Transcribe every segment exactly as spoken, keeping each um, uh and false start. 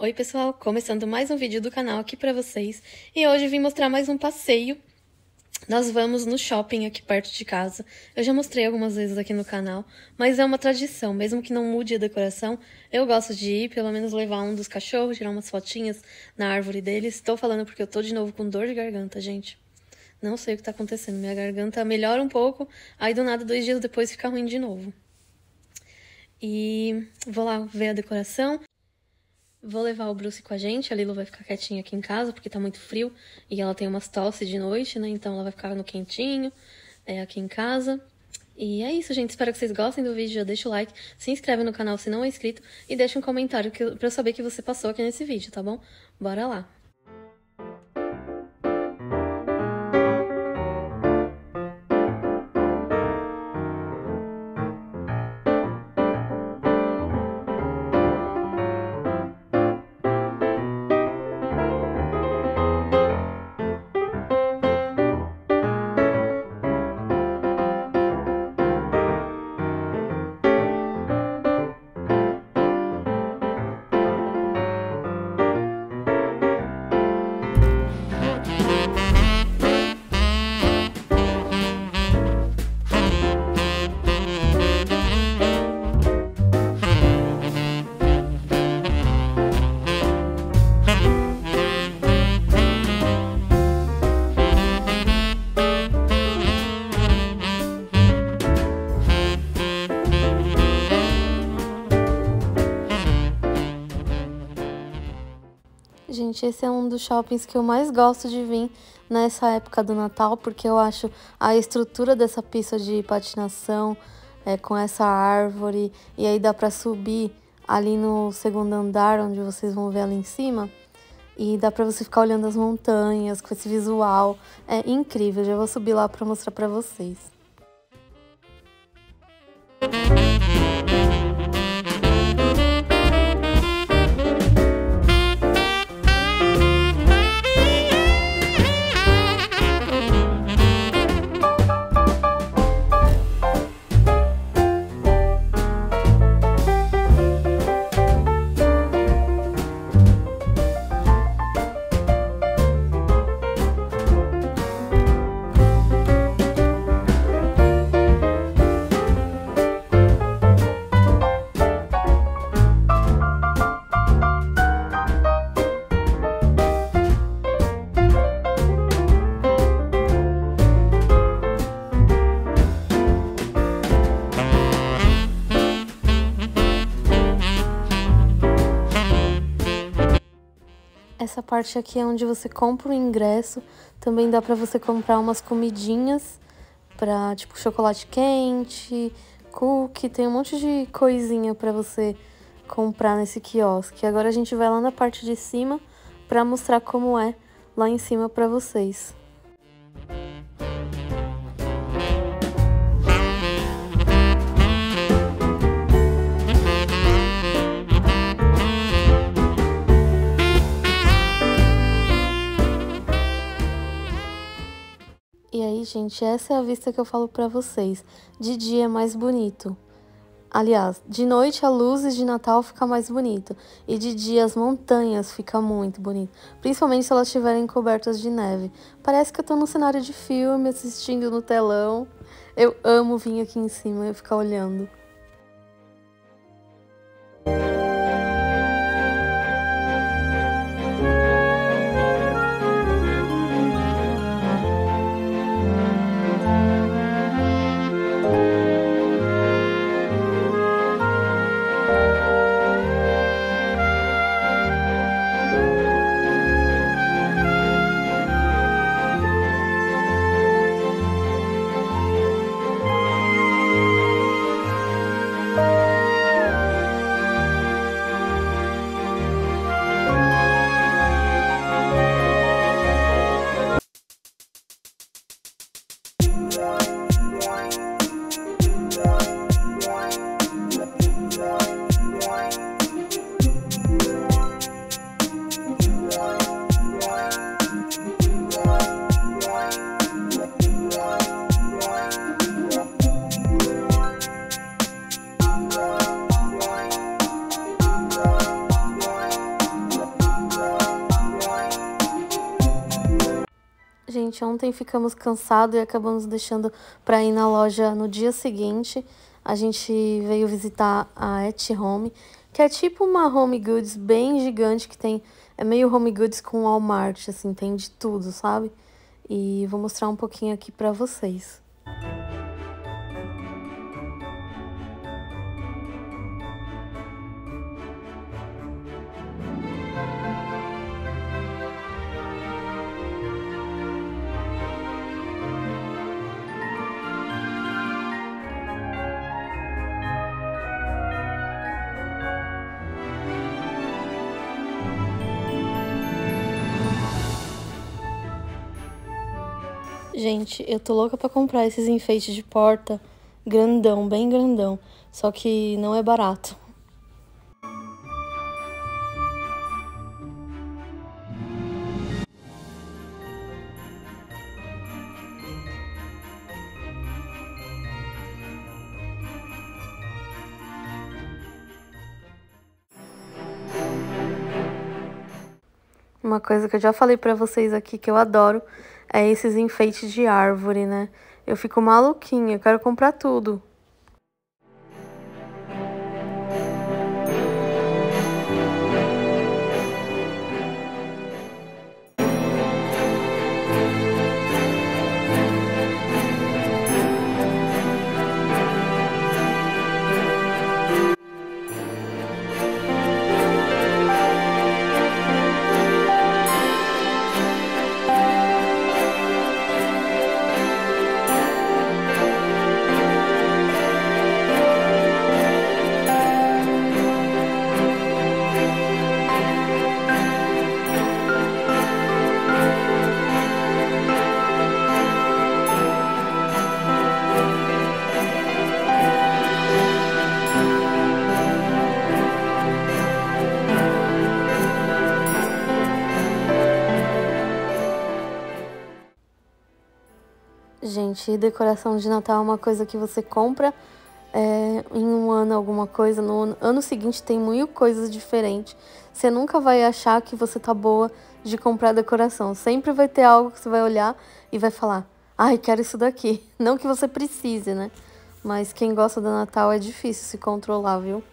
Oi pessoal, começando mais um vídeo do canal aqui pra vocês, e hoje vim mostrar mais um passeio. Nós vamos no shopping aqui perto de casa. Eu já mostrei algumas vezes aqui no canal, mas é uma tradição, mesmo que não mude a decoração, eu gosto de ir, pelo menos levar um dos cachorros, tirar umas fotinhas na árvore deles. Estou falando porque eu tô de novo com dor de garganta, gente. Não sei o que tá acontecendo, minha garganta melhora um pouco, aí do nada, dois dias depois fica ruim de novo. E vou lá ver a decoração. Vou levar o Bruce com a gente, a Lilo vai ficar quietinha aqui em casa, porque tá muito frio, e ela tem umas tosse de noite, né, então ela vai ficar no quentinho, é, aqui em casa. E é isso, gente, espero que vocês gostem do vídeo, já deixa o like, se inscreve no canal se não é inscrito, e deixa um comentário que eu, pra eu saber que você passou aqui nesse vídeo, tá bom? Bora lá! Gente, esse é um dos shoppings que eu mais gosto de vir nessa época do Natal, porque eu acho a estrutura dessa pista de patinação é, com essa árvore, e aí dá pra subir ali no segundo andar, onde vocês vão ver ali em cima, e dá pra você ficar olhando as montanhas com esse visual. É incrível, já vou subir lá pra mostrar pra vocês. Essa parte aqui é onde você compra o ingresso, também dá pra você comprar umas comidinhas, pra, tipo, chocolate quente, cookie, tem um monte de coisinha pra você comprar nesse quiosque. Agora a gente vai lá na parte de cima pra mostrar como é lá em cima pra vocês. E aí, gente, essa é a vista que eu falo pra vocês. De dia é mais bonito. Aliás, de noite a luzes de Natal fica mais bonito. E de dia as montanhas fica muito bonito. Principalmente se elas estiverem cobertas de neve. Parece que eu tô num cenário de filme, assistindo no telão. Eu amo vir aqui em cima e ficar olhando. gente, ontem ficamos cansados e acabamos deixando para ir na loja no dia seguinte. A gente veio visitar a At Home, que é tipo uma home goods bem gigante que tem, é meio home goods com Walmart, assim, tem de tudo, sabe? E vou mostrar um pouquinho aqui para vocês. Gente, eu tô louca pra comprar esses enfeites de porta grandão, bem grandão, só que não é barato. Uma coisa que eu já falei pra vocês aqui que eu adoro é esses enfeites de árvore, né? Eu fico maluquinha, eu quero comprar tudo. Gente, decoração de Natal é uma coisa que você compra é, em um ano alguma coisa, no ano seguinte tem mil coisas diferentes. Você nunca vai achar que você tá boa de comprar decoração. Sempre vai ter algo que você vai olhar e vai falar, ai, quero isso daqui. Não que você precise, né? Mas quem gosta do Natal é difícil se controlar, viu?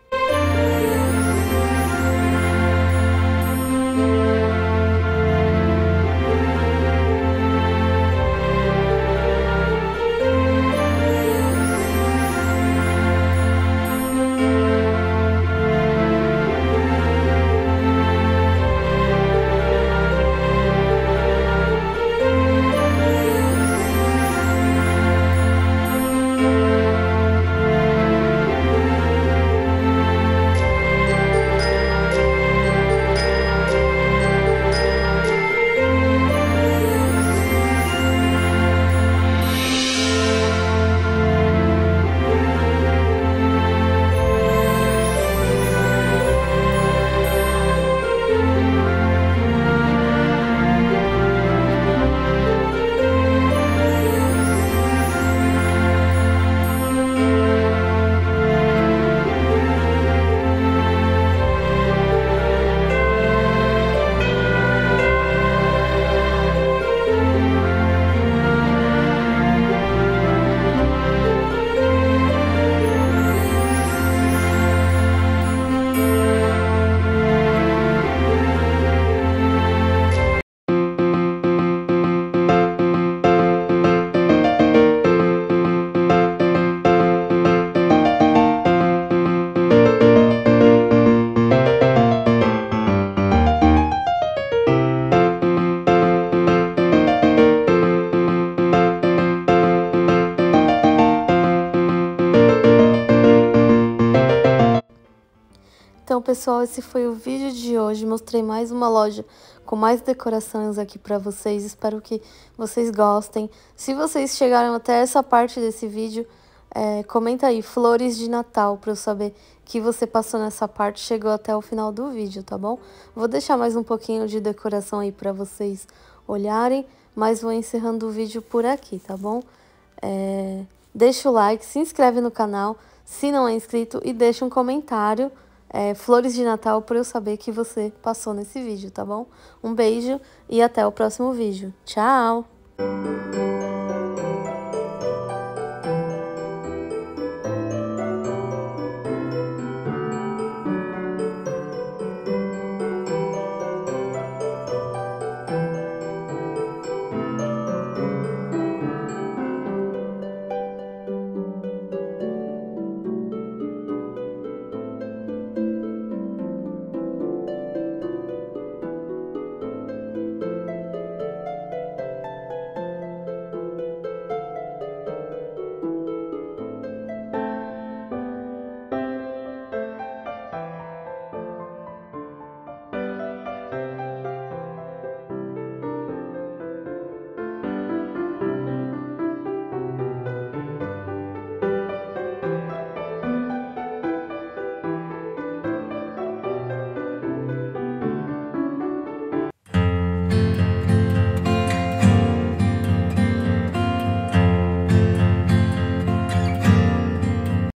Então, pessoal, esse foi o vídeo de hoje. Mostrei mais uma loja com mais decorações aqui pra vocês. Espero que vocês gostem. Se vocês chegaram até essa parte desse vídeo, é, comenta aí, flores de Natal, pra eu saber que você passou nessa parte, chegou até o final do vídeo, tá bom? Vou deixar mais um pouquinho de decoração aí pra vocês olharem, mas vou encerrando o vídeo por aqui, tá bom? É, deixa o like, se inscreve no canal, se não é inscrito, e deixa um comentário. É, flores de Natal para eu saber que você passou nesse vídeo, tá bom? Um beijo e até o próximo vídeo. Tchau! Música